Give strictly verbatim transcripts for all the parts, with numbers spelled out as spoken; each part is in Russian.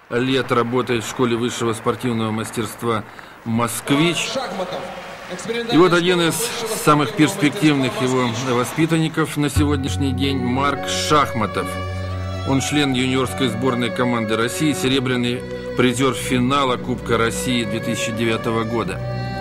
лет работает в школе высшего спортивного мастерства «Москвич». И вот один из самых перспективных его воспитанников на сегодняшний день – Марк Шахматов. Он член юниорской сборной команды России, серебряный призер финала Кубка России две тысячи девятого года.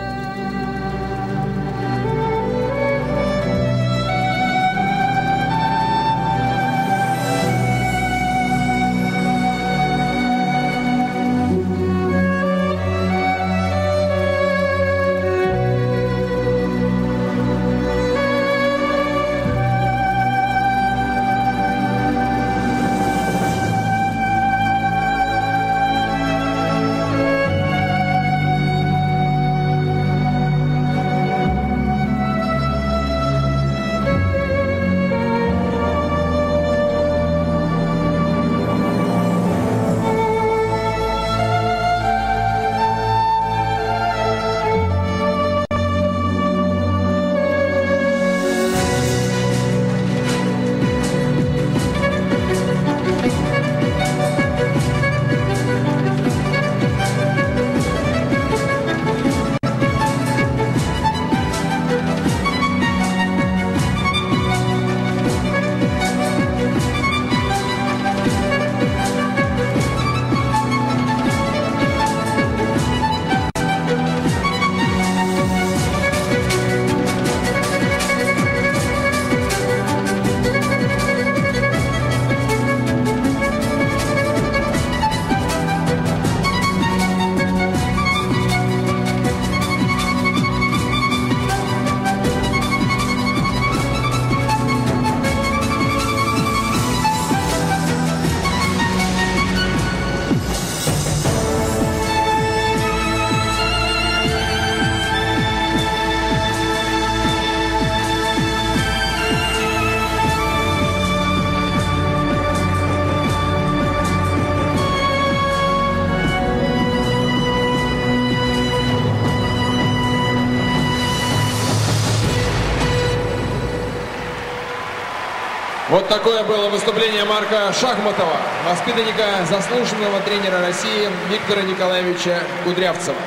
Вот такое было выступление Марка Шахматова, воспитанника заслуженного тренера России Виктора Николаевича Кудрявцева.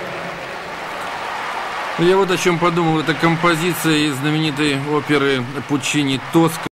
Я вот о чем подумал. Это композиция из знаменитой оперы Пуччини «Тоска».